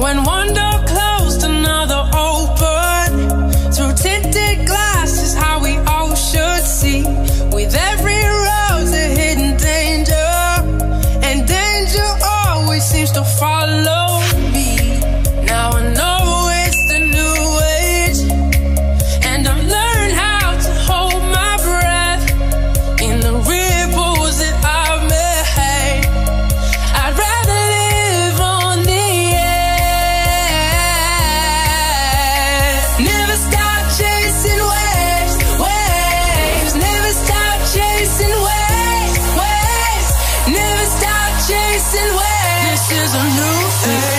When one door closed, another open. Through tinted glass is how we all should see. With every rose a hidden danger, and danger always seems to follow me. Now I know it's the new age, and I've learned how to hold my breath in the ripples that I've made. I'd rather live on the edge. Never stop chasing waves, waves. Never stop chasing waves, waves. Never stop chasing waves. This is a new phase.